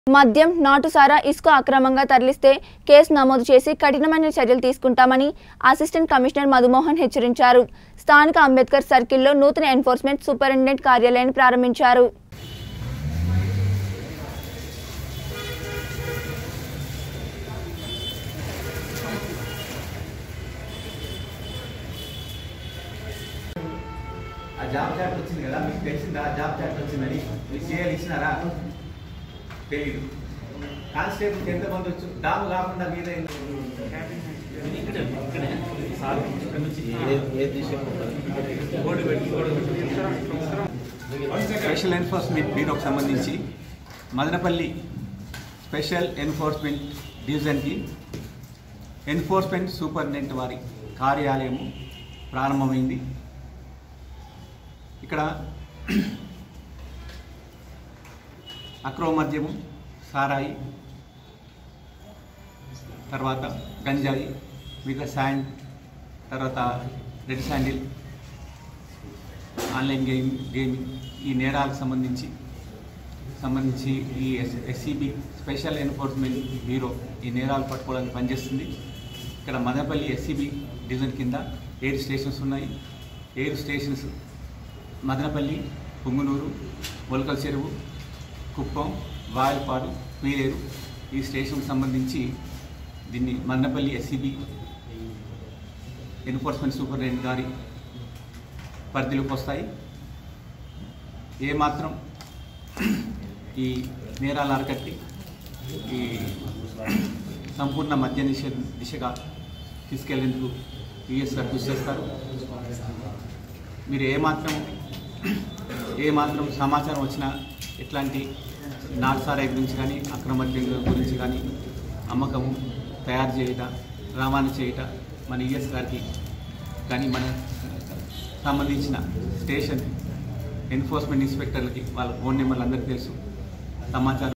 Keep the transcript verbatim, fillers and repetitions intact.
మద్యం నాటుసారా ఇసుక అక్రమంగా తరలిస్తే కేసు నమోదు చేసి కఠినమైన చర్యలు తీసుకుంటామని అసిస్టెంట్ కమిషనర్ మధుమోహన్ హెచ్చరించారు. స్థానిక అంబేద్కర్ సర్కిల్లో నూతన ఎన్ఫోర్స్మెంట్ సూపరింటెండెంట్ కార్యాలయాన్ని ప్రారంభించారు. జాబ్ చాట్ వచ్చింది కదా, మీకు తెలిసిందా జాబ్ చాట్ వచ్చిందని? మీరు సీఎల్ ఇచ్చినారా? తెలీదు. కానిస్టేబుల్కి ఎంతమంది వచ్చు? దాము కాకుండా మీద స్పెషల్ ఎన్ఫోర్స్మెంట్ బ్యూరోకి సంబంధించి మదనపల్లి స్పెషల్ ఎన్ఫోర్స్మెంట్ డివిజన్కి ఎన్ఫోర్స్మెంట్ సూపరింటెండెంట్ వారి కార్యాలయం ప్రారంభమైంది. ఇక్కడ అక్రమ మద్యము, సారాయి, తర్వాత గంజాయి, మిగతా శాండ్, తర్వాత red sandal, online game gaming ఈ నేరాలకు సంబంధించి సంబంధించి ఈ S SCB special enforcement bureau ఈ నేరాలు పట్టుకోవడానికి పనిచేస్తుంది. ఇక్కడ మదనపల్లి ఎస్సీబీ డివిజన్ కింద ఏడు స్టేషన్స్ ఉన్నాయి. ఏడు స్టేషన్స్ మదనపల్లి, పుంగునూరు, మొలకల చెరువు, కుప్పం, వాయలపాడు, పీలేరు ఈ స్టేషన్కి సంబంధించి దీన్ని మదనపల్లి ఎస్సీబీ ఎన్ఫోర్స్మెంట్ సూపరింటెండెంట్ గారి పరిధిలోకి వస్తాయి. ఏమాత్రం ఈ నేరాలు అరకట్టి ఈ సంపూర్ణ మద్య నిషేధ దిశగా తీసుకెళ్లేందుకు టీఎస్ గారు కృషి చేస్తారు. మీరు ఏమాత్రం ఏమాత్రం సమాచారం వచ్చినా ఎట్లాంటి నాటుసారాయి గురించి కానీ అక్రమ మద్యం గురించి కానీ అమ్మకము, తయారు చేయుట, రవాణా చేయుట మన ఈఎస్ గారికి కానీ మన సంబంధించిన స్టేషన్ ఎన్ఫోర్స్మెంట్ ఇన్స్పెక్టర్లకి వాళ్ళ ఫోన్ నెంబర్లు అందరికీ తెలుసు. సమాచారం